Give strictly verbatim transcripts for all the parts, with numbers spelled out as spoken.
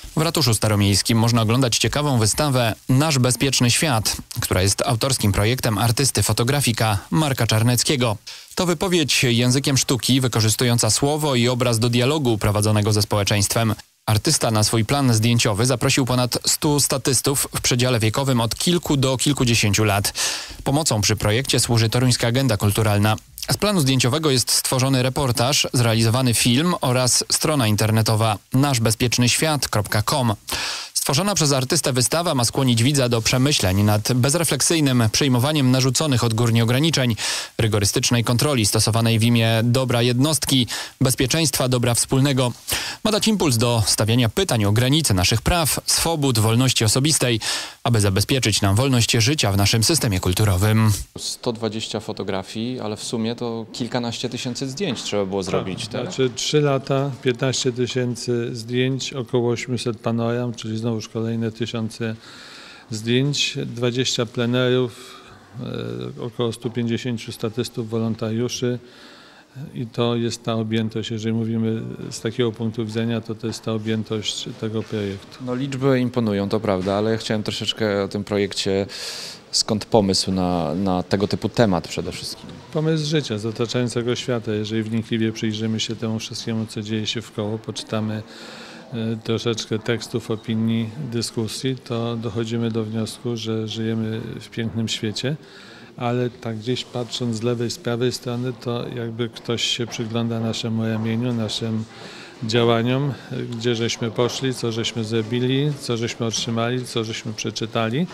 W ratuszu staromiejskim można oglądać ciekawą wystawę Nasz bezpieczny świat, która jest autorskim projektem artysty fotografika Marka Czarneckiego. To wypowiedź językiem sztuki wykorzystująca słowo i obraz do dialogu prowadzonego ze społeczeństwem. Artysta na swój plan zdjęciowy zaprosił ponad stu statystów w przedziale wiekowym od kilku do kilkudziesięciu lat. Pomocą przy projekcie służy Toruńska Agenda Kulturalna. Z planu zdjęciowego jest stworzony reportaż, zrealizowany film oraz strona internetowa nasz bezpieczny świat kropka com. Stworzona przez artystę wystawa ma skłonić widza do przemyśleń nad bezrefleksyjnym przyjmowaniem narzuconych odgórnie ograniczeń, rygorystycznej kontroli stosowanej w imię dobra jednostki, bezpieczeństwa dobra wspólnego. Ma dać impuls do stawiania pytań o granice naszych praw, swobód, wolności osobistej, aby zabezpieczyć nam wolność życia w naszym systemie kulturowym. sto dwadzieścia fotografii, ale w sumie to kilkanaście tysięcy zdjęć trzeba było zrobić. Tak, tak? Znaczy trzy lata, piętnaście tysięcy zdjęć, około osiemset panoram, czyli znowu już kolejne tysiące zdjęć, dwadzieścia plenerów, około stu pięćdziesięciu statystów, wolontariuszy i to jest ta objętość, jeżeli mówimy z takiego punktu widzenia, to to jest ta objętość tego projektu. No liczby imponują, to prawda, ale ja chciałem troszeczkę o tym projekcie, skąd pomysł na, na tego typu temat przede wszystkim? Pomysł życia, z otaczającego świata. Jeżeli wnikliwie przyjrzymy się temu wszystkiemu, co dzieje się wkoło, poczytamy troszeczkę tekstów, opinii, dyskusji, to dochodzimy do wniosku, że żyjemy w pięknym świecie, ale tak gdzieś patrząc z lewej, z prawej strony, to jakby ktoś się przygląda naszemu ramieniu, naszym działaniom, gdzie żeśmy poszli, co żeśmy zrobili, co żeśmy otrzymali, co żeśmy przeczytali.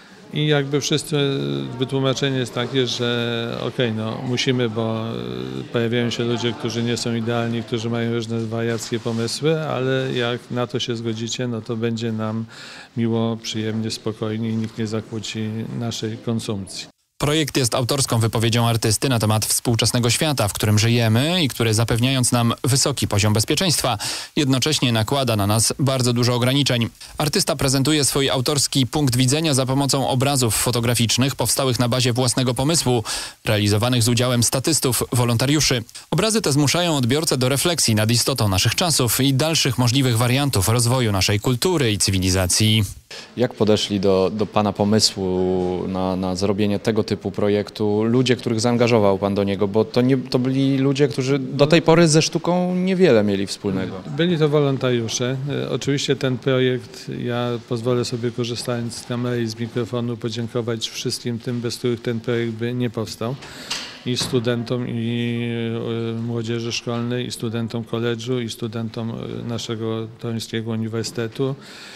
I jakby wszyscy wytłumaczenie jest takie, że okej, okay, no musimy, bo pojawiają się ludzie, którzy nie są idealni, którzy mają różne wariackie pomysły, ale jak na to się zgodzicie, no to będzie nam miło, przyjemnie, spokojnie i nikt nie zakłóci naszej konsumpcji. Projekt jest autorską wypowiedzią artysty na temat współczesnego świata, w którym żyjemy i który, zapewniając nam wysoki poziom bezpieczeństwa, jednocześnie nakłada na nas bardzo dużo ograniczeń. Artysta prezentuje swój autorski punkt widzenia za pomocą obrazów fotograficznych powstałych na bazie własnego pomysłu, realizowanych z udziałem statystów, wolontariuszy. Obrazy te zmuszają odbiorcę do refleksji nad istotą naszych czasów i dalszych możliwych wariantów rozwoju naszej kultury i cywilizacji. Jak podeszli do, do Pana pomysłu na, na zrobienie tego typu projektu ludzie, których zaangażował Pan do niego? Bo to, nie, to byli ludzie, którzy do tej pory ze sztuką niewiele mieli wspólnego. Byli to wolontariusze. Oczywiście ten projekt, ja pozwolę sobie, korzystając z kamery i z mikrofonu, podziękować wszystkim tym, bez których ten projekt by nie powstał. I studentom, i młodzieży szkolnej, i studentom koledżu, i studentom naszego Toruńskiego Uniwersytetu,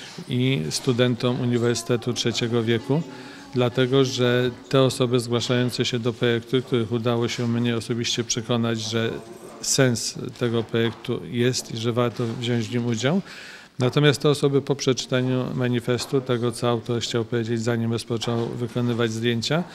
i studentom Uniwersytetu Trzeciego Wieku, dlatego że te osoby zgłaszające się do projektu, których udało się mnie osobiście przekonać, że sens tego projektu jest i że warto wziąć w nim udział. Natomiast te osoby po przeczytaniu manifestu, tego co autor chciał powiedzieć, zanim rozpoczął wykonywać zdjęcia,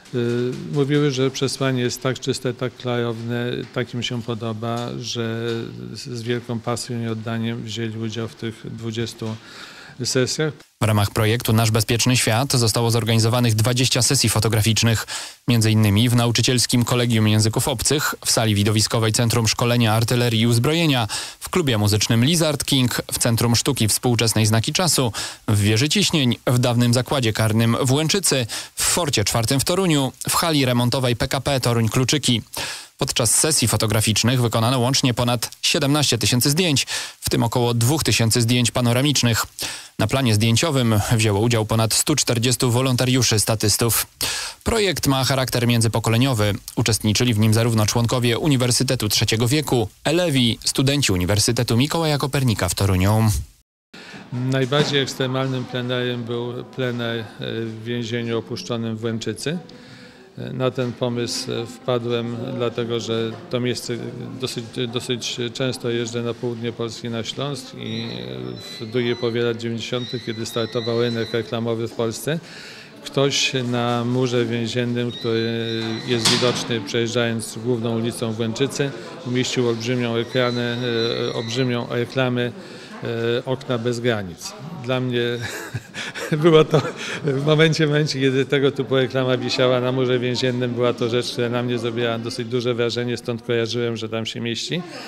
mówiły, że przesłanie jest tak czyste, tak klarowne, tak im się podoba, że z wielką pasją i oddaniem wzięli udział w tych dwudziestu sesjach. W ramach projektu Nasz bezpieczny świat zostało zorganizowanych dwadzieścia sesji fotograficznych, między innymi w Nauczycielskim Kolegium Języków Obcych, w sali widowiskowej Centrum Szkolenia Artylerii i Uzbrojenia, w klubie muzycznym Lizard King, w Centrum Sztuki Współczesnej Znaki Czasu, w Wieży Ciśnień, w dawnym zakładzie karnym w Łęczycy, w Forcie czwartym w Toruniu, w hali remontowej P K P Toruń Kluczyki. Podczas sesji fotograficznych wykonano łącznie ponad siedemnaście tysięcy zdjęć, w tym około dwa tysiące zdjęć panoramicznych. Na planie zdjęciowym wzięło udział ponad stu czterdziestu wolontariuszy statystów. Projekt ma charakter międzypokoleniowy. Uczestniczyli w nim zarówno członkowie Uniwersytetu Trzeciego Wieku, elewi, studenci Uniwersytetu Mikołaja Kopernika w Toruniu. Najbardziej ekstremalnym plenerem był plener w więzieniu opuszczonym w Łęczycy. Na ten pomysł wpadłem, dlatego że to miejsce dosyć, dosyć często jeżdżę na południe Polski, na Śląsk i w drugiej połowie lat dziewięćdziesiątych, kiedy startował rynek reklamowy w Polsce, ktoś na murze więziennym, który jest widoczny przejeżdżając główną ulicą w Łęczycy, umieścił olbrzymią ekranę, olbrzymią reklamę okna bez granic. Dla mnie było to w momencie, w momencie, kiedy tego typu reklama wisiała na murze więziennym, była to rzecz, która na mnie zrobiła dosyć duże wrażenie, stąd kojarzyłem, że tam się mieści.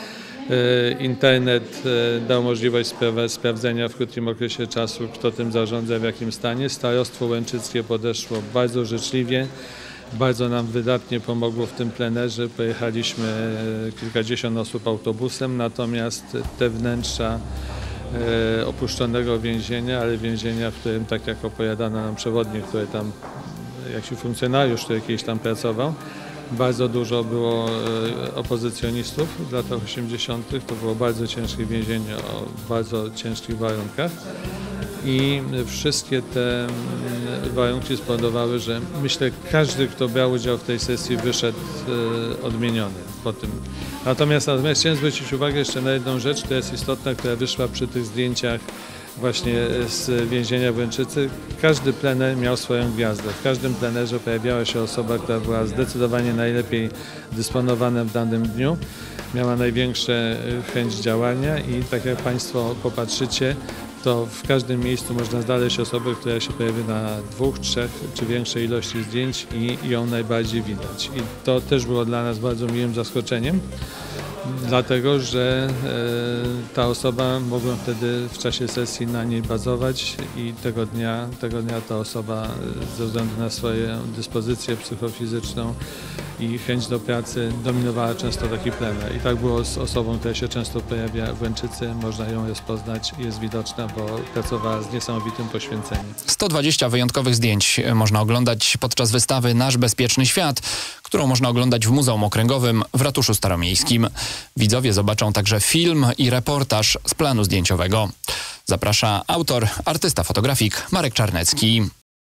Internet dał możliwość spra- sprawdzenia w krótkim okresie czasu, kto tym zarządza, w jakim stanie. Starostwo łęczyckie podeszło bardzo życzliwie. Bardzo nam wydatnie pomogło w tym plenerze. Pojechaliśmy kilkadziesiąt osób autobusem, natomiast te wnętrza e, opuszczonego więzienia, ale więzienia, w którym, tak jak opowiadano nam przewodnik, który tam, jakiś funkcjonariusz, który kiedyś tam pracował, bardzo dużo było e, opozycjonistów w latach osiemdziesiątych. To było bardzo ciężkie więzienie o bardzo ciężkich warunkach. I wszystkie te warunki spowodowały, że myślę, każdy, kto brał udział w tej sesji, wyszedł e, odmieniony po tym. Natomiast, natomiast chciałem zwrócić uwagę jeszcze na jedną rzecz, która jest istotna, która wyszła przy tych zdjęciach właśnie z więzienia w Łęczycy. Każdy plener miał swoją gwiazdę. W każdym plenerze pojawiała się osoba, która była zdecydowanie najlepiej dysponowana w danym dniu, miała największą chęć działania i tak jak Państwo popatrzycie, to w każdym miejscu można znaleźć osobę, która się pojawi na dwóch, trzech czy większej ilości zdjęć i ją najbardziej widać. I to też było dla nas bardzo miłym zaskoczeniem, dlatego że e, ta osoba mogła wtedy w czasie sesji na niej bazować i tego dnia, tego dnia ta osoba ze względu na swoją dyspozycję psychofizyczną i chęć do pracy dominowała często taki plener. I tak było z osobą, która się często pojawia w Łęczycy. Można ją rozpoznać, jest widoczna, bo pracowała z niesamowitym poświęceniem. sto dwadzieścia wyjątkowych zdjęć można oglądać podczas wystawy Nasz Bezpieczny Świat, którą można oglądać w Muzeum Okręgowym w Ratuszu Staromiejskim. Widzowie zobaczą także film i reportaż z planu zdjęciowego. Zaprasza autor, artysta, fotografik Marek Czarnecki.